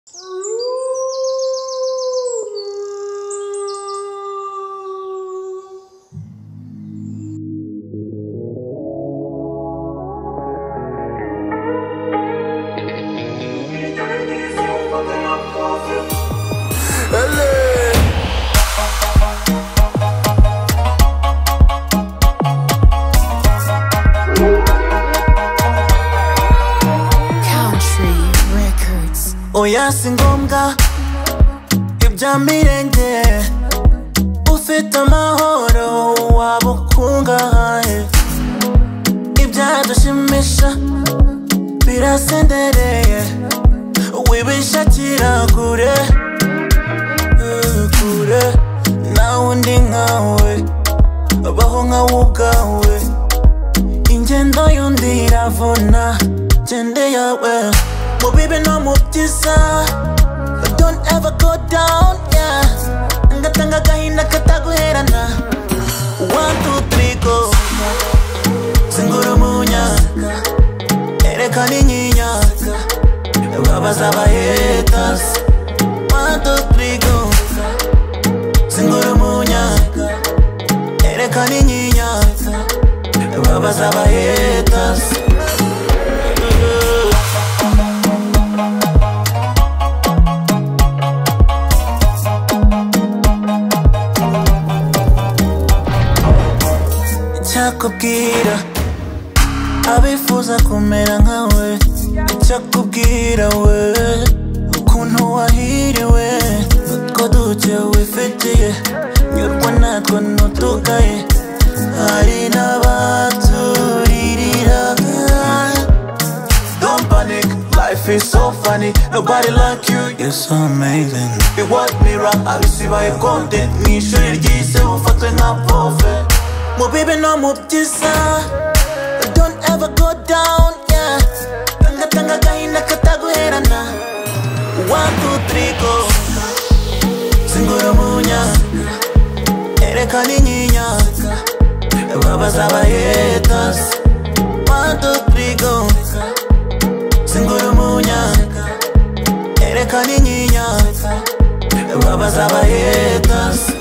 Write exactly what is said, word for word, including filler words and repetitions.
Oya singombwa ibya mirenge ufite amahoro waba ukungahaye ibyadushimisha birasendereye wibishakira kure kure nawe undi nkawe baho nkawe ubwawe ingendo y'undi iravuna gende yawe mu bibi no mu byiza but don't ever go down, yeah. Ngatanga agahinda kataguherana one two three go singura umunya erekana inyinya babaza aba haters one two three go singura umunya erekana inyinya babaza aba haters. Icyakubwira abifuza kumera nkawe, icyakubwira we ukuntu wahiriwe utwo duke wifitiye nyurwa natwo ntutugaye hari n'abaturirira. Don't panic, life is so funny, nobody like you, you're so amazing. You want me wrong, abisibaye content mw'ishuri ryise ufatwe nka prophet. Mu bibi no mu byiza don't ever go down, yeah. Ngatanga agahinda kataguherana one two three go singura umunya erekana inyinya babaza aba haters one two three go singura umunya erekana inyinya babaza aba haters.